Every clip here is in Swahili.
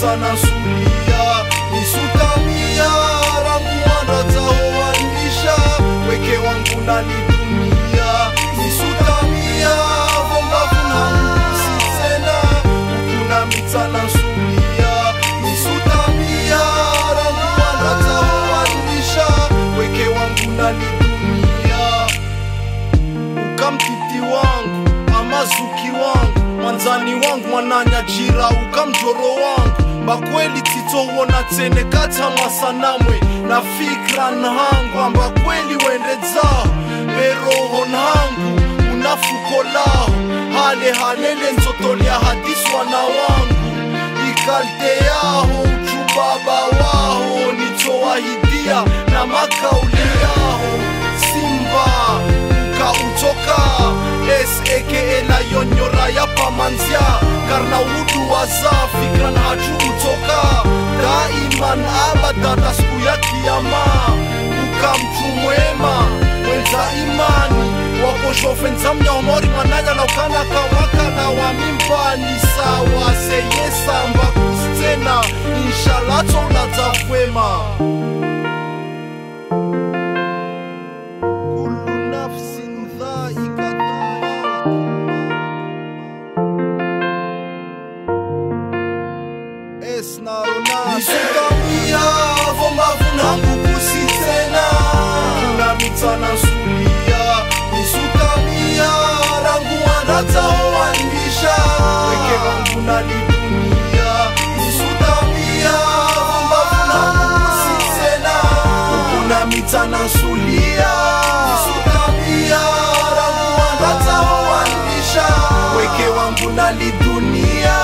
mitana sulia nisutamia rangu wanatahoanisha weke wangu nani dunia nisutamia vombavu hangu sitena ukuna mitana sulia nisutamia rangu wanatahoanisha weke wangu nani dunia ukamtiti wangu amazuki wangu mwanzani wangu mwananyajira ukamjoro wangu bakweli titowona tene kata mwasanamwe na fikra nhangu amba kweli wendezao beroho nhangu unafuko lao hale halele nzotolia hadiswa na wangu ikalde yaho uchubaba waho nitowahidia na makauli yaho simba ukautoka S.A.K.A. la yonyora ya pamanzia karna udu waza fikran haju utoka daiman abadata siku ya kiyama ukamtu mwema mwenza imani wakoshofenza mnyomori mananya na ukana kawaka na wamimbani sawa seyesa mbakustena inshallah tola zafwema nisutamia vombavu nangu kusitena kuna mitana sulia nisutamia rangu wanatahoanisha weke wangu nani dunia nisutamia vombavu nangu kusitena kuna mitana sulia nisutamia rangu wanatahoanisha weke wangu nani dunia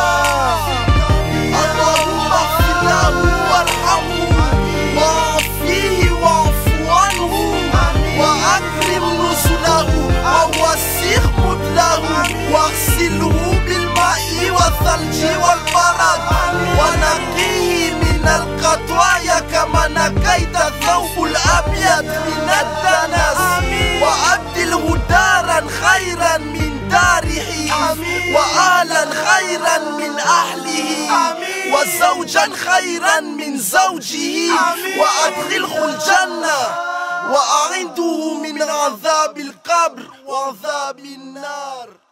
واغسله بالماء والثلج والبرد ونقيه من القطايا كما نقيت الثوب الأبيض من الدنس وأبدله دارا خيرا من داره وأهلا خيرا من أهله وزوجا خيرا من زوجه وأدخله الجنة وأعنده من عذاب القبر وعذاب النار.